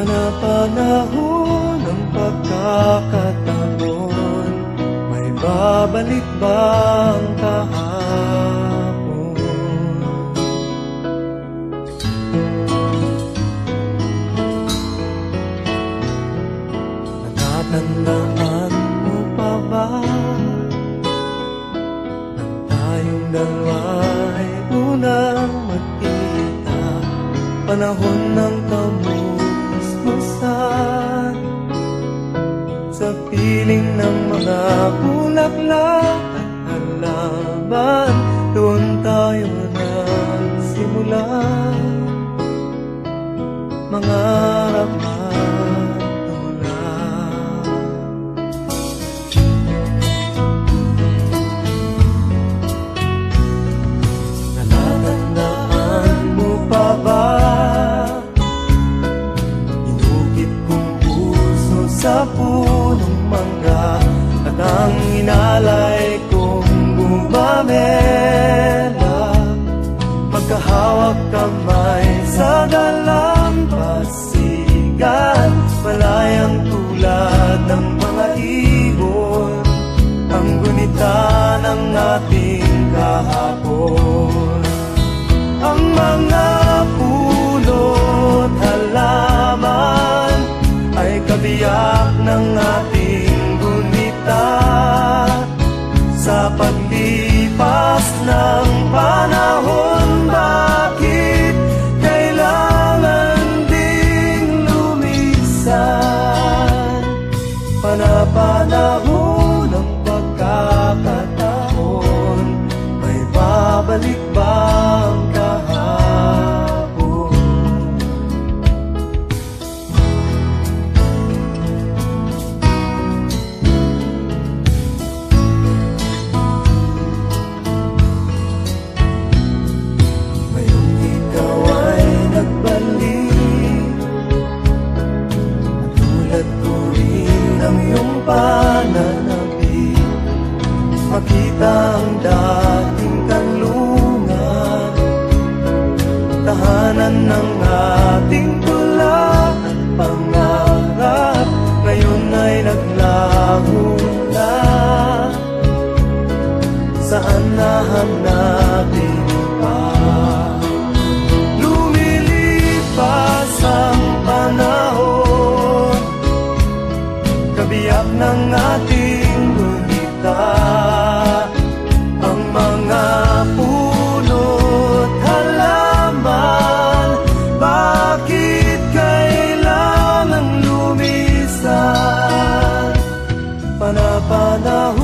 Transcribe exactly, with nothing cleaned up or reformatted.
Panapanahon ng pagkakataon, may babalik bang kahapon? Natatandaan mo pa ba nang tayong dalawa'y unang magkita? Panahon ng kamusmusan sa piling ng mga bulaklak at halaman, doon tayo nagsimula mangarap magtulad. Natatandaan mo pa ba sa punong mangga at ang inalay kong bumamela, magkahawak kamay sa dalampasigan, malayang tulad ng mga ibon, ang gunita ng ating kahapon. Ang mga puno't halaman ay kabiyak ng ating gunita sa paglipas ng panahon. Bakit kailangan ding lumisan? Panapanahon ng pagkakataon, may babalik bang kahapon? Pananabik, makita ang dating kanlungan, tahanan ng ating tula at pangarap, ngayon ay naglaho na. Saan nahanapin pa? Lumilipas ang panahon, kabiyak ng ating gunita, ang mga puno't halaman. Bakit kailangan lumisan? Panapanahon